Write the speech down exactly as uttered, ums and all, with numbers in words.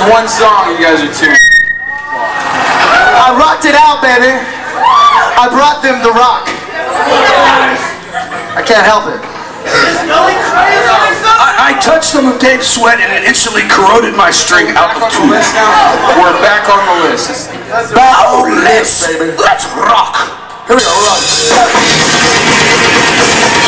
one song you guys are tuned. I rocked it out, baby. I brought them the rock. I can't help it. I, I touched some of Dave's sweat and it instantly corroded my string out of tune. We're back on the list. Bow list. Let's rock. Here we go, rock.